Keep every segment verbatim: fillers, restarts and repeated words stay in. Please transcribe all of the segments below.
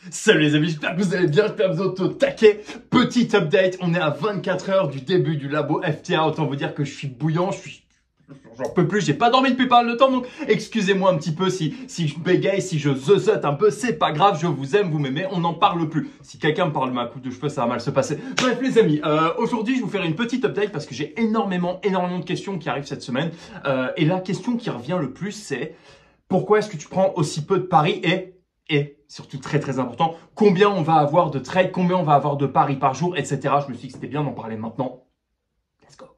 Salut les amis, j'espère que vous allez bien, j'espère que vous êtes au taquet. Petit update, on est à vingt-quatre heures du début du labo F T A. Autant vous dire que je suis bouillant, je suis... J'en peux plus, j'ai pas dormi depuis pas mal de temps, donc excusez-moi un petit peu si, si je bégaye, si je zozote un peu, c'est pas grave, je vous aime, vous m'aimez, on n'en parle plus. Si quelqu'un me parle de ma coupe de cheveux, ça va mal se passer. Bref les amis, euh, aujourd'hui je vous ferai une petite update parce que j'ai énormément, énormément de questions qui arrivent cette semaine. Euh, et la question qui revient le plus, c'est pourquoi est-ce que tu prends aussi peu de paris et... Et surtout très très important, combien on va avoir de trades, combien on va avoir de paris par jour, et cetera. Je me suis dit que c'était bien d'en parler maintenant. Let's go.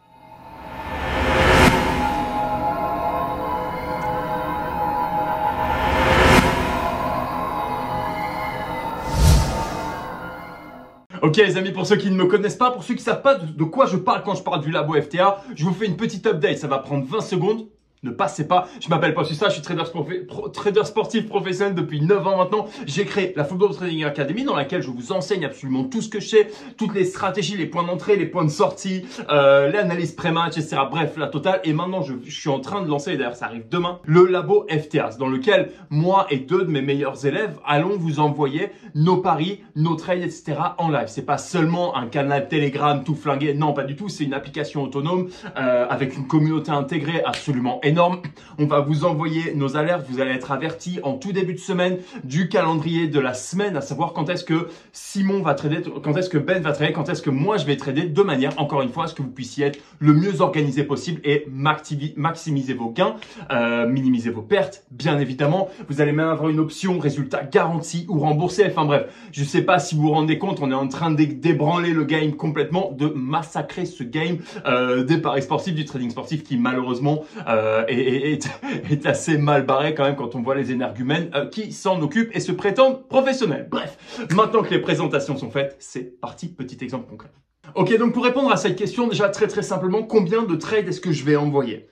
Ok les amis, pour ceux qui ne me connaissent pas, pour ceux qui ne savent pas de quoi je parle quand je parle du labo F T A, je vous fais une petite update, ça va prendre vingt secondes. Ne passez pas, je m'appelle Paul Sussa, je suis trader, pro, trader sportif professionnel depuis neuf ans maintenant. J'ai créé la Football Trading Academy dans laquelle je vous enseigne absolument tout ce que je sais, toutes les stratégies, les points d'entrée, les points de sortie, euh, l'analyse pré-match, et cetera. Bref, la totale. Et maintenant, je, je suis en train de lancer, et d'ailleurs ça arrive demain, le labo F T A, dans lequel moi et deux de mes meilleurs élèves allons vous envoyer nos paris, nos trades, et cetera en live. C'est pas seulement un canal Telegram tout flingué, non pas du tout, c'est une application autonome euh, avec une communauté intégrée absolument énorme. Énorme. On va vous envoyer nos alertes, vous allez être avertis en tout début de semaine du calendrier de la semaine, à savoir quand est-ce que Simon va trader, quand est-ce que Ben va trader, quand est-ce que moi je vais trader, de manière, encore une fois, à ce que vous puissiez être le mieux organisé possible et maximiser vos gains, euh, minimiser vos pertes, bien évidemment. Vous allez même avoir une option résultat garanti ou remboursé. Enfin bref, je ne sais pas si vous vous rendez compte, on est en train de débranler le game complètement, de massacrer ce game euh, des paris sportifs, du trading sportif qui malheureusement euh, Et est, est assez mal barré quand même quand on voit les énergumènes euh, qui s'en occupent et se prétendent professionnels. Bref, maintenant que les présentations sont faites, c'est parti, petit exemple concret. Ok, donc pour répondre à cette question, déjà très très simplement, combien de trades est-ce que je vais envoyer?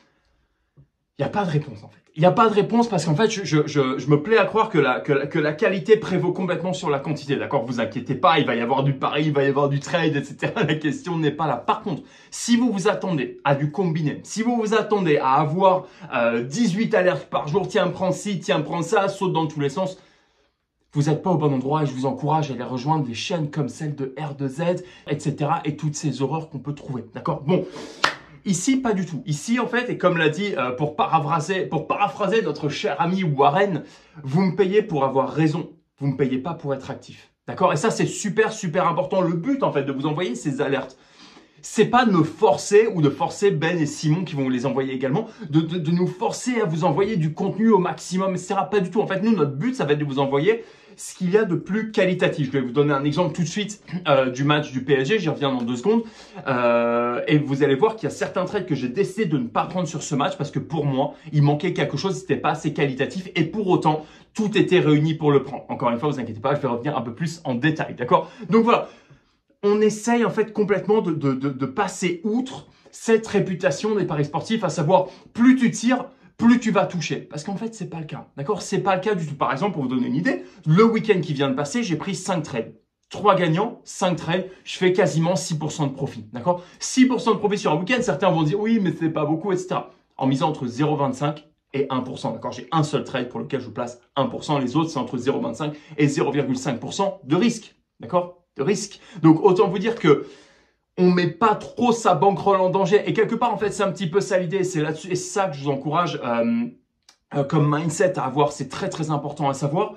Il n'y a pas de réponse en fait. Il n'y a pas de réponse parce qu'en fait, je, je, je, je me plais à croire que la, que, la, que la qualité prévaut complètement sur la quantité. D'accord, vous inquiétez pas, il va y avoir du pari, il va y avoir du trade, et cetera. La question n'est pas là. Par contre, si vous vous attendez à du combiné, si vous vous attendez à avoir euh, dix-huit alertes par jour, tiens, prends ci, tiens, prends ça, saute dans tous les sens, vous n'êtes pas au bon endroit et je vous encourage à aller rejoindre des chaînes comme celle de R deux Z, et cetera. Et toutes ces horreurs qu'on peut trouver. D'accord, bon. Ici, pas du tout. Ici, en fait, et comme l'a dit, euh, pour, paraphraser, pour paraphraser notre cher ami Warren, vous me payez pour avoir raison. Vous ne me payez pas pour être actif. D'accord? Et ça, c'est super, super important. Le but, en fait, de vous envoyer ces alertes, c'est pas de me forcer ou de forcer Ben et Simon qui vont vous les envoyer également, de, de, de nous forcer à vous envoyer du contenu au maximum, et cetera. Pas du tout. En fait, nous, notre but, ça va être de vous envoyer ce qu'il y a de plus qualitatif. Je vais vous donner un exemple tout de suite euh, du match du P S G, j'y reviens dans deux secondes. Euh, et vous allez voir qu'il y a certains trades que j'ai décidé de ne pas prendre sur ce match parce que pour moi, il manquait quelque chose, c'était pas assez qualitatif et pour autant, tout était réuni pour le prendre. Encore une fois, vous inquiétez pas, je vais revenir un peu plus en détail, d'accord? Donc voilà, on essaye en fait complètement de, de, de, de passer outre cette réputation des paris sportifs, à savoir plus tu tires, plus tu vas toucher. Parce qu'en fait, c'est pas le cas. D'accord? C'est pas le cas du tout. Par exemple, pour vous donner une idée, le week-end qui vient de passer, j'ai pris cinq trades. trois gagnants, cinq trades, je fais quasiment six pour cent de profit. D'accord? six pour cent de profit sur un week-end, certains vont dire oui, mais c'est pas beaucoup, et cetera. En misant entre zéro virgule vingt-cinq et un pour cent. D'accord? J'ai un seul trade pour lequel je place un pour cent. Les autres, c'est entre zéro virgule vingt-cinq et zéro virgule cinq pour cent de risque. D'accord? De risque. Donc, autant vous dire que on met pas trop sa bankroll en danger. Et quelque part, en fait, c'est un petit peu ça l'idée. C'est là-dessus, et c'est ça que je vous encourage euh, euh, comme mindset à avoir. C'est très, très important à savoir.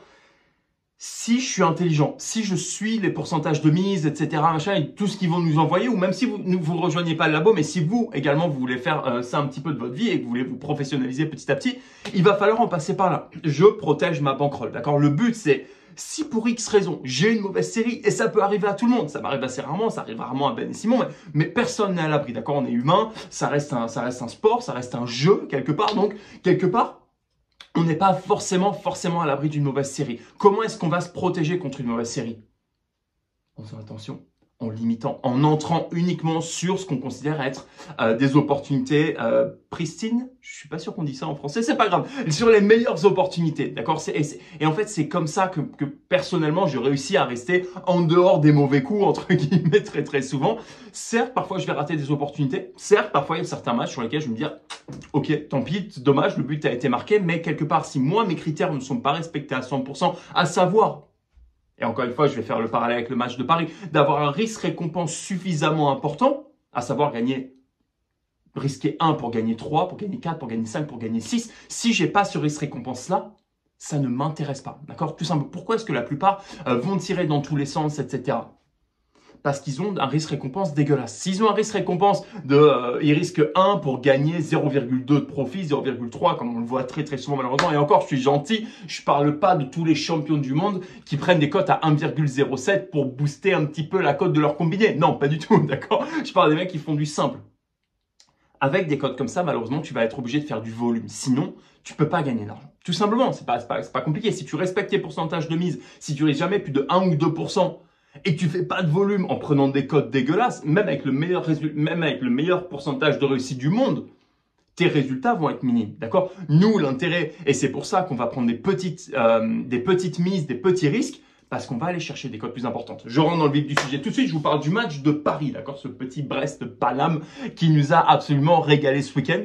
Si je suis intelligent, si je suis les pourcentages de mise, et cetera, machin, et tout ce qu'ils vont nous envoyer, ou même si vous ne vous rejoignez pas le labo, mais si vous, également, vous voulez faire euh, ça un petit peu de votre vie et que vous voulez vous professionnaliser petit à petit, il va falloir en passer par là. Je protège ma bankroll, d'accord? Le but, c'est si pour X raison, j'ai une mauvaise série, et ça peut arriver à tout le monde, ça m'arrive assez rarement, ça arrive rarement à Ben et Simon, mais, mais personne n'est à l'abri, d'accord? On est humain, ça reste, un, ça reste un sport, ça reste un jeu, quelque part, donc, quelque part, on n'est pas forcément, forcément à l'abri d'une mauvaise série. Comment est-ce qu'on va se protéger contre une mauvaise série? En faisant attention en limitant, en entrant uniquement sur ce qu'on considère être euh, des opportunités euh, pristines. Je suis pas sûr qu'on dit ça en français, c'est pas grave. Sur les meilleures opportunités, d'accord. Et, et en fait, c'est comme ça que, que personnellement, j'ai réussi à rester en dehors des mauvais coups, entre guillemets, très très souvent. Certes, parfois, je vais rater des opportunités. Certes, parfois, il y a certains matchs sur lesquels je vais me dire, ok, tant pis, dommage, le but a été marqué, mais quelque part, si moi, mes critères ne sont pas respectés à cent pour cent, à savoir, et encore une fois, je vais faire le parallèle avec le match de Paris, d'avoir un risque-récompense suffisamment important, à savoir gagner, risquer un pour gagner trois, pour gagner quatre, pour gagner cinq, pour gagner six. Si j'ai pas ce risque-récompense-là, ça ne m'intéresse pas. D'accord? Tout simple. Pourquoi est-ce que la plupart euh, vont tirer dans tous les sens, et cetera. Parce qu'ils ont un risque-récompense dégueulasse. S'ils ont un risque-récompense de, euh, ils risquent un pour gagner zéro virgule deux de profit, zéro virgule trois, comme on le voit très très souvent malheureusement. Et encore, je suis gentil, je parle pas de tous les champions du monde qui prennent des cotes à un virgule zéro sept pour booster un petit peu la cote de leur combiné. Non, pas du tout, d'accord? Je parle des mecs qui font du simple. Avec des cotes comme ça, malheureusement, tu vas être obligé de faire du volume. Sinon, tu peux pas gagner d'argent. Tout simplement, c'est pas, c'est pas, c'est pas compliqué. Si tu respectes tes pourcentages de mise, si tu risques jamais plus de un ou deux pour cent, et que tu fais pas de volume en prenant des cotes dégueulasses, même avec le meilleur résultat, même avec le meilleur pourcentage de réussite du monde, tes résultats vont être minimes, d'accord? Nous, l'intérêt, et c'est pour ça qu'on va prendre des petites, euh, des petites mises, des petits risques, parce qu'on va aller chercher des cotes plus importantes. Je rentre dans le vif du sujet tout de suite, je vous parle du match de Paris, d'accord? Ce petit Brest-Paname qui nous a absolument régalé ce week-end.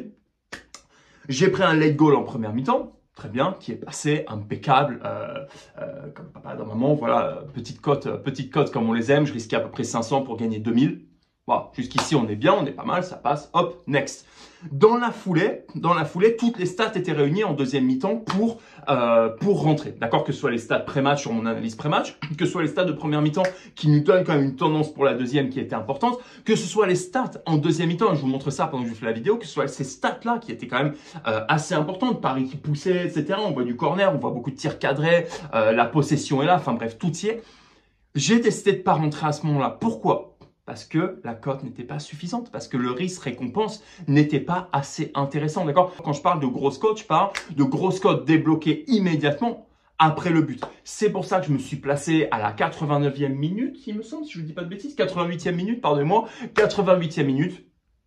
J'ai pris un late goal en première mi-temps. Très bien, qui est passé, impeccable, euh, euh, comme papa et maman, voilà, petite cote, petite cote comme on les aime, je risquais à peu près cinq cents pour gagner deux mille. Voilà, jusqu'ici on est bien, on est pas mal, ça passe, hop, next. Dans la foulée, dans la foulée, toutes les stats étaient réunies en deuxième mi-temps pour, euh, pour rentrer. D'accord, que ce soit les stats pré-match sur mon analyse pré-match, que ce soit les stats de première mi-temps qui nous donnent quand même une tendance pour la deuxième qui était importante, que ce soit les stats en deuxième mi-temps, et je vous montre ça pendant que je fais la vidéo, que ce soit ces stats-là qui étaient quand même euh, assez importantes, Paris qui poussait, et cetera. On voit du corner, on voit beaucoup de tirs cadrés, euh, la possession est là, enfin bref, tout y est. J'ai décidé de pas rentrer à ce moment-là. Pourquoi ? Parce que la cote n'était pas suffisante, parce que le risque-récompense n'était pas assez intéressant, d'accord? Quand je parle de grosses cotes, je parle de grosses cotes débloquées immédiatement après le but. C'est pour ça que je me suis placé à la quatre-vingt-neuvième minute, il me semble, si je ne dis pas de bêtises, quatre-vingt-huitième minute, pardonnez-moi, quatre-vingt-huitième minute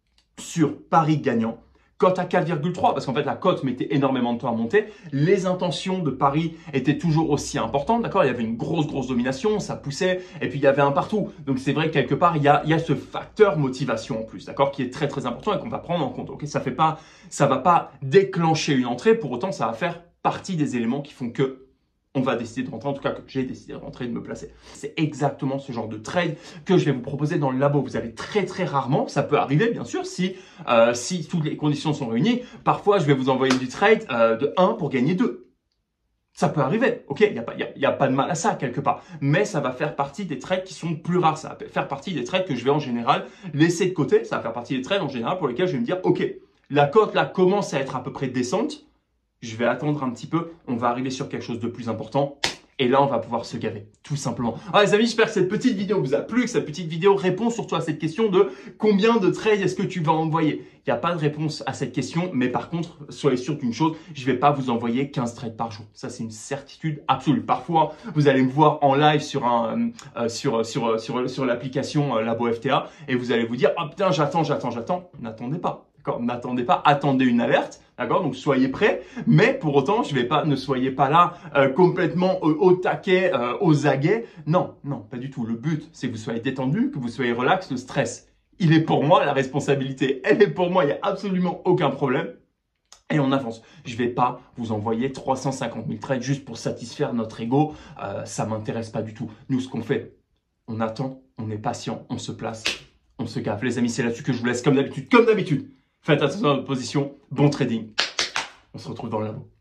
sur Paris gagnant. Cote à quatre virgule trois, parce qu'en fait, la cote mettait énormément de temps à monter. Les intentions de Paris étaient toujours aussi importantes, d'accord? Il y avait une grosse, grosse domination, ça poussait, et puis il y avait un partout. Donc, c'est vrai que quelque part, il y a, il y a ce facteur motivation en plus, d'accord? Qui est très, très important et qu'on va prendre en compte, ok? Ça fait pas, ça va pas déclencher une entrée, pour autant, ça va faire partie des éléments qui font que on va décider de rentrer, en tout cas que j'ai décidé de rentrer et de me placer. C'est exactement ce genre de trade que je vais vous proposer dans le labo. Vous allez très très rarement, ça peut arriver bien sûr si, euh, si toutes les conditions sont réunies. Parfois, je vais vous envoyer du trade euh, de un pour gagner deux. Ça peut arriver, ok, il n'y a, pas, y a, y a pas de mal à ça quelque part. Mais ça va faire partie des trades qui sont plus rares. Ça va faire partie des trades que je vais en général laisser de côté. Ça va faire partie des trades en général pour lesquels je vais me dire, ok, la cote là commence à être à peu près décente. Je vais attendre un petit peu, on va arriver sur quelque chose de plus important et là on va pouvoir se gaver, tout simplement. Alors les amis, j'espère que cette petite vidéo vous a plu, que cette petite vidéo répond surtout à cette question de combien de trades est-ce que tu vas envoyer. Il n'y a pas de réponse à cette question, mais par contre, soyez sûr d'une chose, je ne vais pas vous envoyer quinze trades par jour. Ça, c'est une certitude absolue. Parfois, vous allez me voir en live sur, un, euh, sur, sur, sur, sur l'application euh, Labo F T A et vous allez vous dire « Oh putain, j'attends, j'attends, j'attends ». N'attendez pas. D'accord, n'attendez pas, attendez une alerte, d'accord, donc soyez prêts, mais pour autant, je vais pas, ne soyez pas là euh, complètement euh, au taquet, euh, aux aguets. Non, non, pas du tout. Le but, c'est que vous soyez détendu, que vous soyez relax. Le stress, il est pour moi, la responsabilité, elle est pour moi, il n'y a absolument aucun problème. Et on avance. Je vais pas vous envoyer trois cent cinquante mille trades juste pour satisfaire notre ego. Euh, ça m'intéresse pas du tout. Nous, ce qu'on fait, on attend, on est patient, on se place, on se gaffe. Les amis, c'est là-dessus que je vous laisse comme d'habitude, comme d'habitude. Faites attention à votre position. Bon trading. On se retrouve dans le labo.